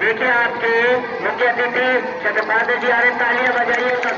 देखिए आपके मुख्य अतिथि छत्रपाल जी आ रहे, तालियां बजाइए।